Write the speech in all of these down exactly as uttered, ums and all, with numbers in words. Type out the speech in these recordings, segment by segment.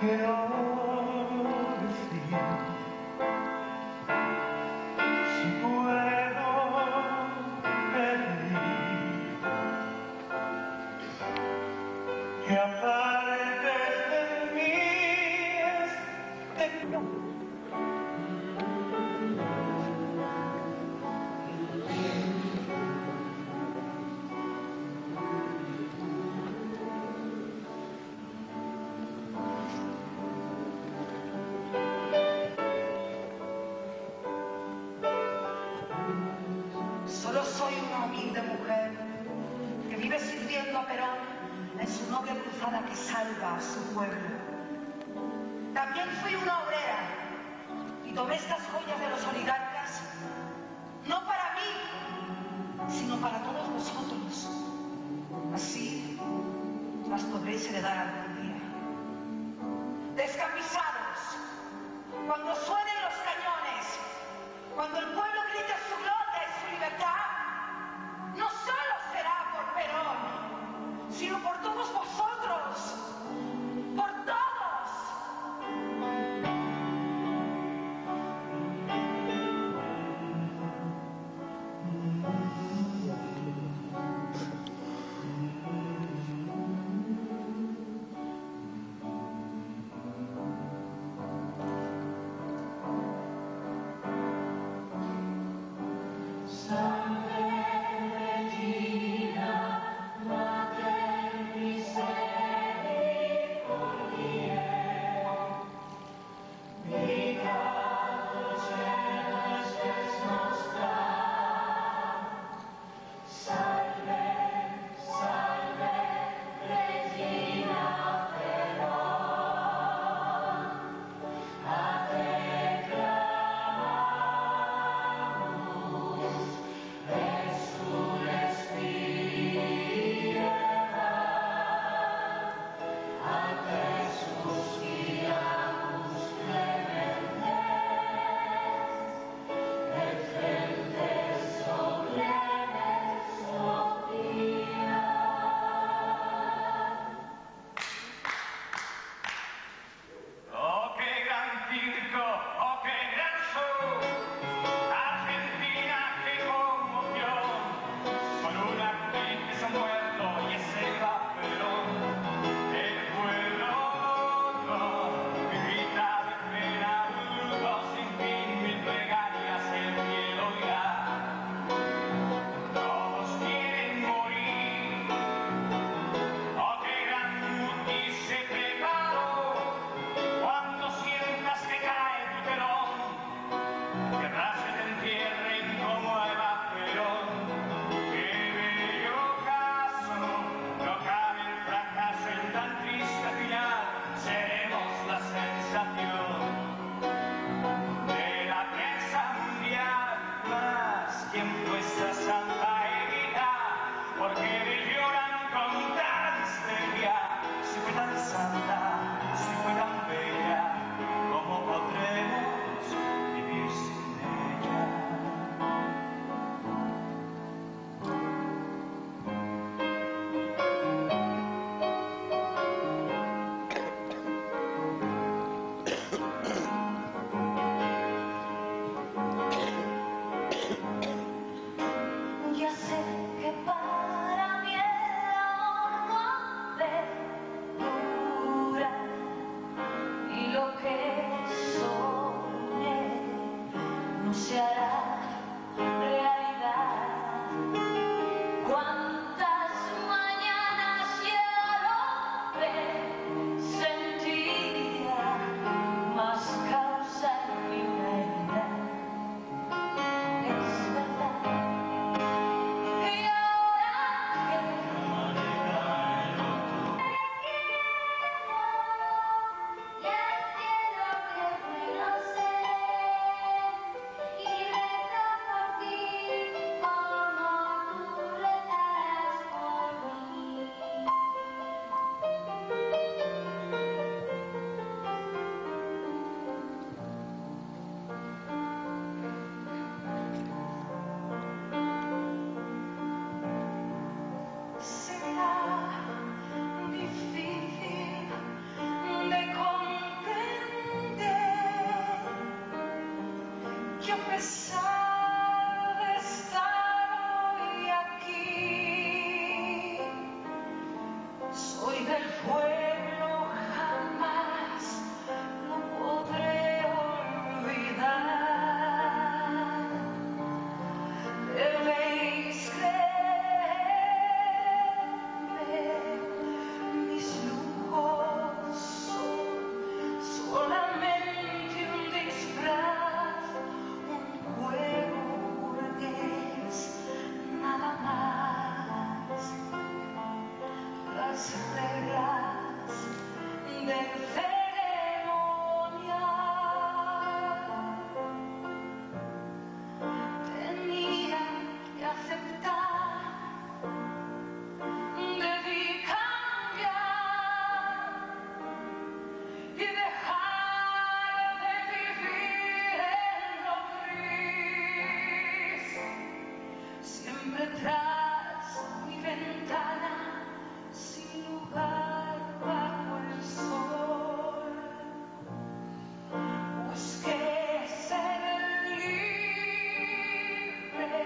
quiero decir, si puedo pedir que apartes de mí este no. Solo soy una humilde mujer que vive sirviendo a Perón en su noble cruzada que salva a su pueblo. También fui una obrera y tomé estas joyas de los oligarcas no para mí, sino para todos vosotros. Así las podréis heredar algún día. Descamisados, cuando suenen los cañones, cuando el pueblo grite su gloria y su libertad, no solo será por Perón, sino por todos vosotros, por todos. Y que a pesar de estar hoy aquí, soy del pueblo, jamás lo podré olvidar. Debéis creerme, mis lujos son solamente un disfraz, un juego burgués, nada más. Las reglas del ceremonial tenía que aceptar, debí cambiar y dejar de vivir en lo gris, siempre tras mi ventana, sin lugar bajo el sol. Busqué ser libre,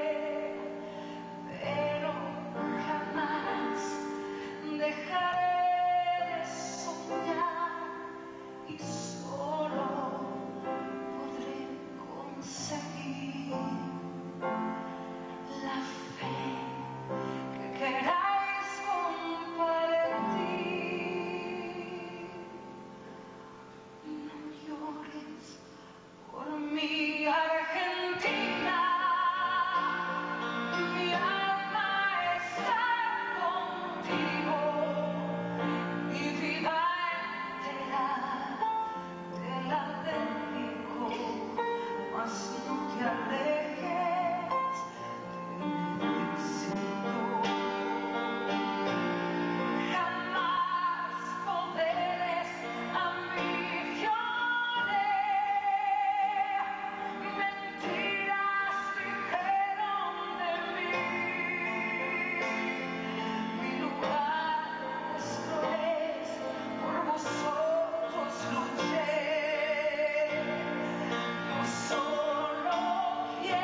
pero jamás dejaré de soñar y solo podré conseguir la fe que queráis compartir. No llores por mi Argentina, mi alma está contigo, mi vida entera te la dedico, mas no te alejes, te necesito. Jamás poderes ambiciones, mentiras dijeron de mí. Mi lugar esto es, por vosotros luché. Yo solo quiero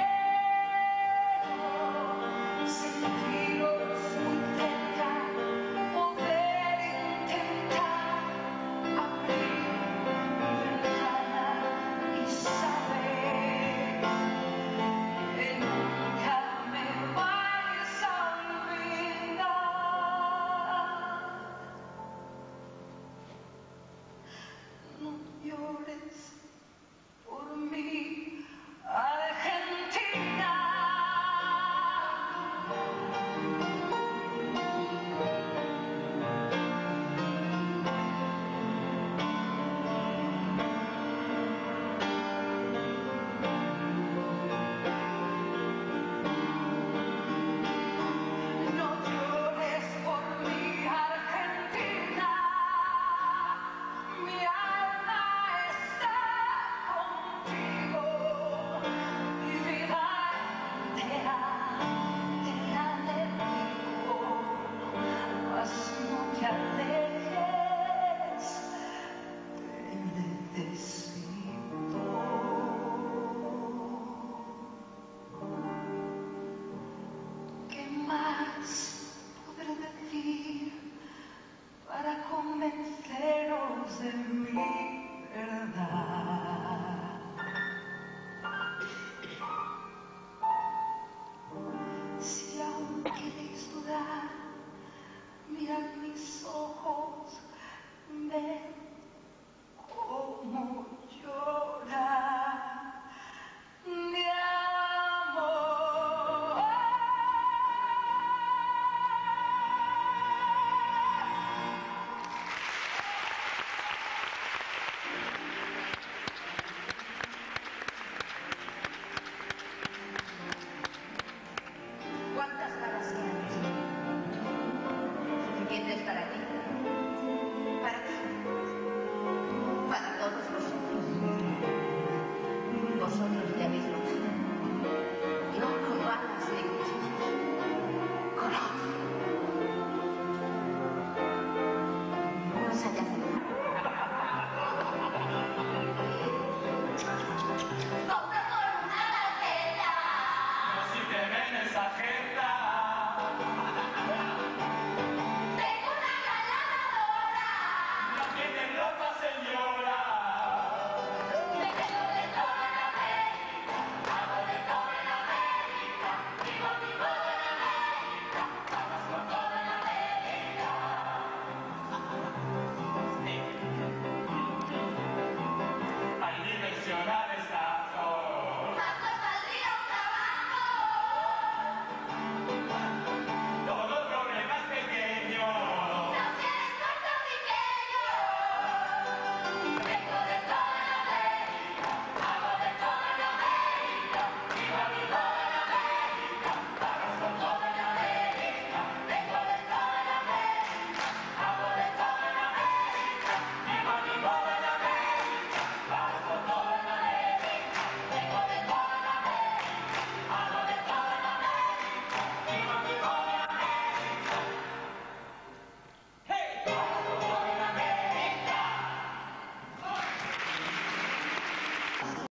Majestad.